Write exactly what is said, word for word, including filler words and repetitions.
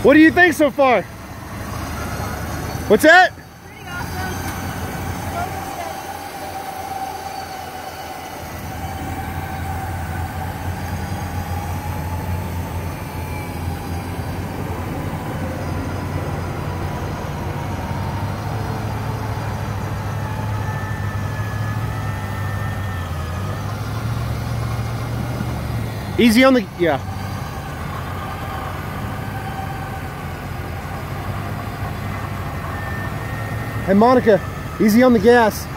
What do you think so far? What's that? Pretty awesome. Easy on the, yeah. Hey Monica, easy on the gas.